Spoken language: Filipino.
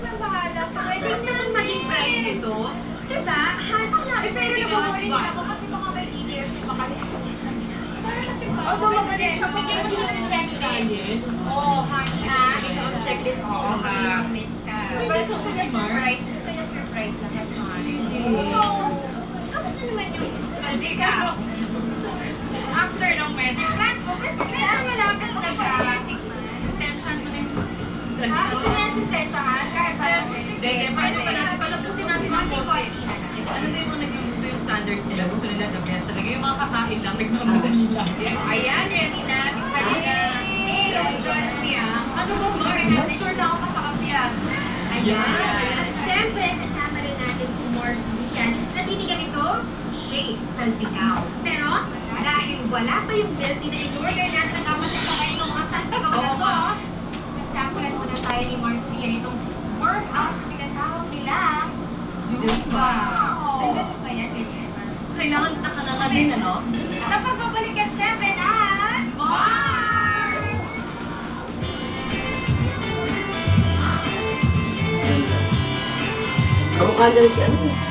na bahala. Pwede naman maging bride ito. Diba? Pero naman rin ako kasi mga may leadership pa kami. Oo, magaling siya. Bigyan mo nila ng checklist. Oo, honey ha. Ito ang checklist mo. Oo, miss ka. Pero gusto niya surprise. Gusto niya surprise lahat mo. Oo. Kamusta naman yung ikaw? After ng medical, kaya malapit na siya. Tension mo na yung... Gusto niya si Tessahan? Kahit pa paano pa natin? Palapusin natin ang kote. Ano na yung mga nagluluto yung standards nila? Gusto nila the best talaga. Yung mga kakain lang, nagmamadali lang. Ayan, ready na. Tikman na. Join me ah. Ano ba, Mark? Sure na ako masakapya. Ayan. Siyempre, kasama rin natin si Morgan. Natinigan ito, shake, salpikaw. Pero, dahil wala pa yung built na in-order na sa kamasakay ng mga salpikaw na to, nagsakulan muna tayo ni Marcia itong workout na tinatawag nila. Zumba. Ay, ba yan? Kailangan takananga din, ano? Tapos babalik ka siyempre na Mars! Avocado siya.